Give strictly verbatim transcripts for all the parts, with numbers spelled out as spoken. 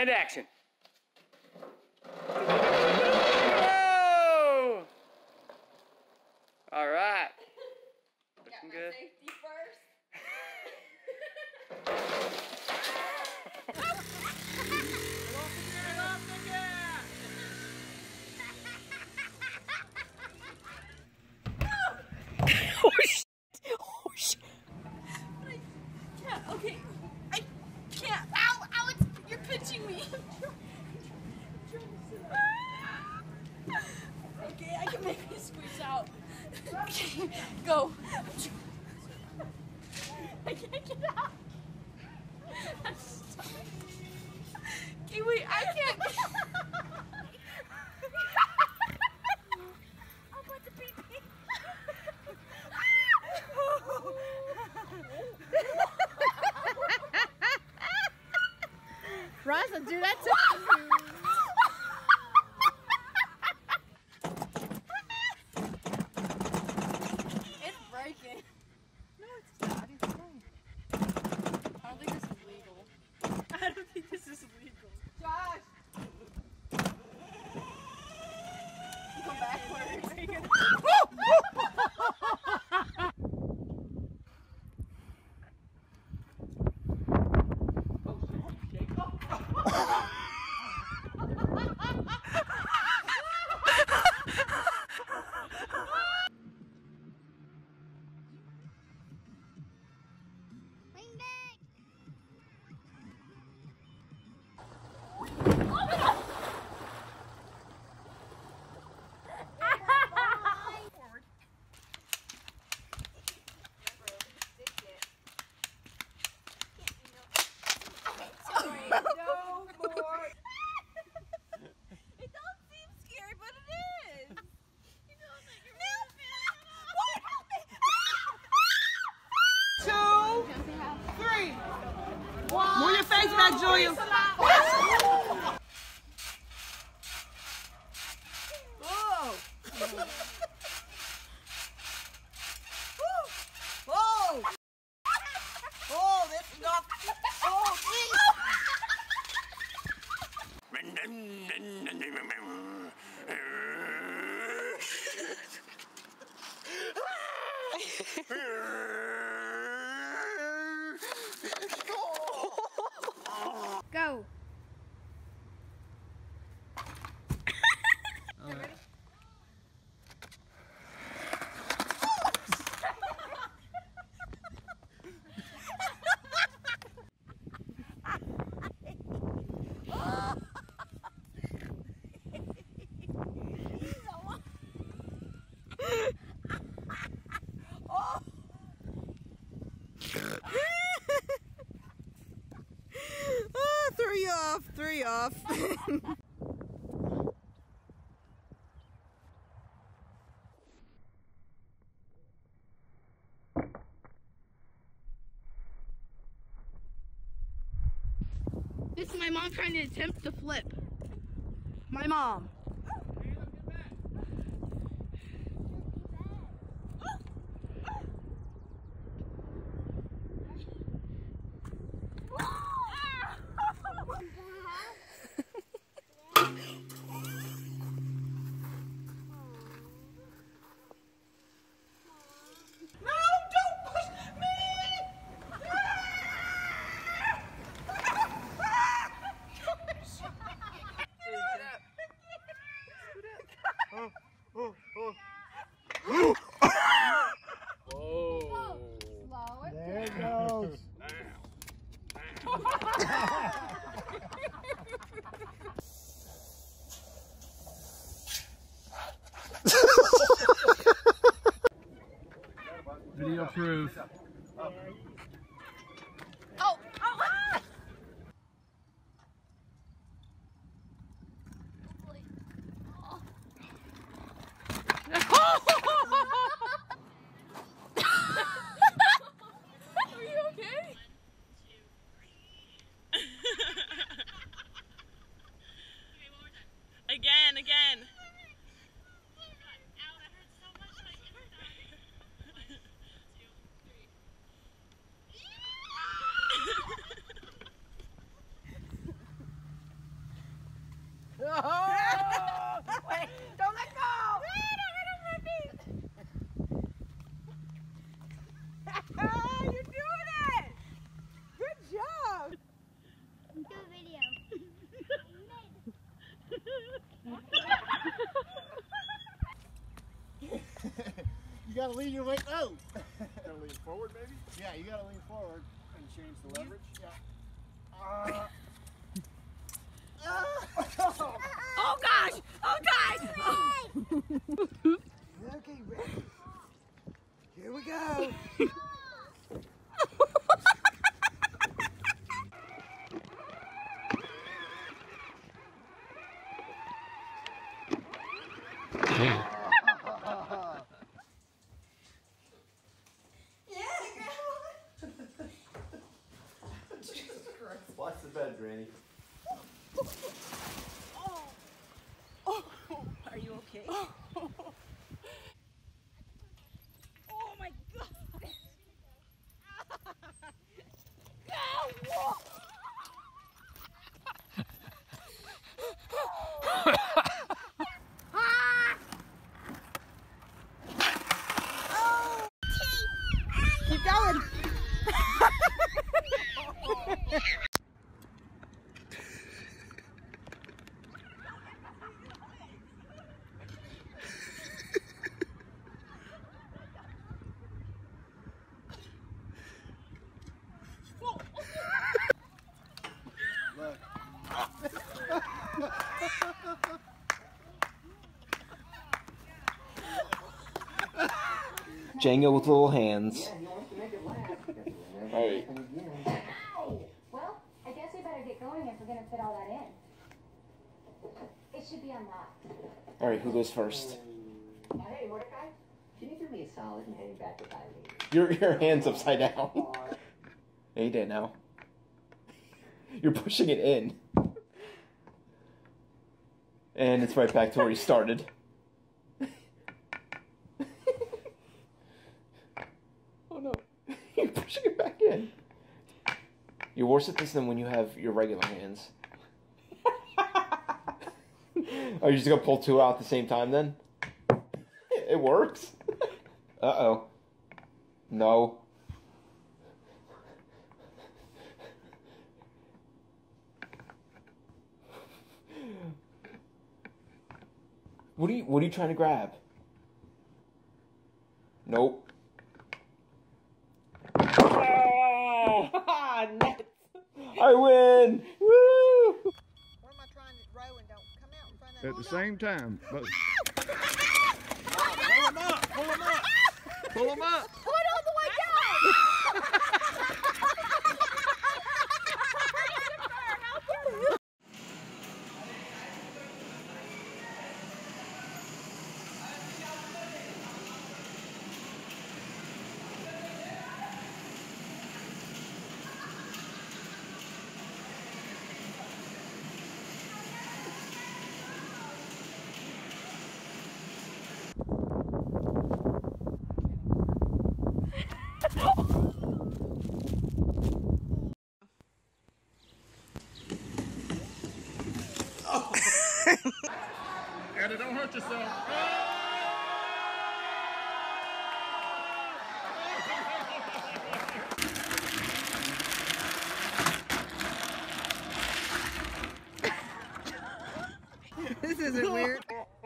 And action. Whoa! All right. Looking good. Safety first. Oh shit! Oh shit! I can't. Okay, I can't. Ow! Ow! It's, you're pinching me. Okay, I can make me squeeze out. Okay, go. I can't get out. I'm stuck. Okay, wait. I can't. I'll put the pee pee. Raza, do that to It's breaking. No, it's not. It's fine. I don't think this is legal. I don't think this is legal. Josh! Come backwards. Move your face back, Julia. Oh. Oh. Oh, that's not. Oh, please. Go. Oh, three off, three off. This is my mom trying to attempt to flip. My mom. There it goes. Video proof. Oh! Oh! Ah! Are you okay? Again, again. Wait, don't let go! You're doing it! Good job! Do a video. You gotta lean your weight. Oh! Gotta lean forward, maybe? Yeah, you gotta lean forward. And change the leverage? Yeah. Uh, Oh gosh! Oh gosh! okay, ready? Here we go. Watch the bed, Granny. Are you okay? Oh, my God! Keep going. Look. Django with little hands. Hey. Well, I guess we better get going if we're gonna fit all that in. It should be unlocked. Alright, who goes first? Hey, Mordecai, can you do me a solid and hang back behind me? Your, your hand's upside down. Yeah, you did now. You're pushing it in. And it's right back to where you started. Oh no. You're pushing it back in. You're worse at this than when you have your regular hands. Are you just gonna pull two out at the same time then? It works. Uh-oh. No. What are you what are you trying to grab? Nope. Oh! Nuts. I win! Woo! What am I trying to row and don't come out in front of At the same time. Both. Pull him up! Pull him up! Pull them up. Pull it all the way down! And don't hurt yourself. This isn't weird.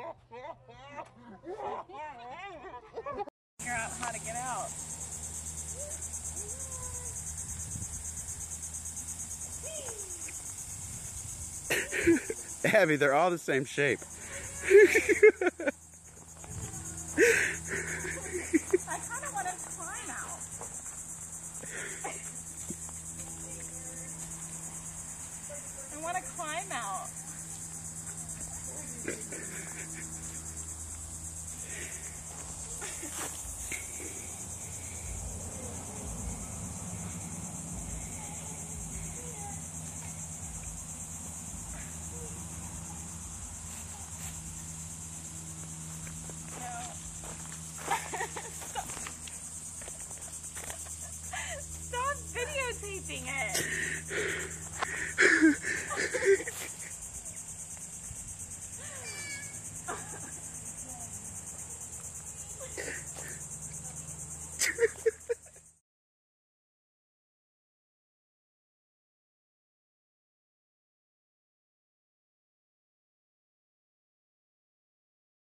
Figure out how to get out. Abby, they're all the same shape. I kind of want to climb out. I want to climb out.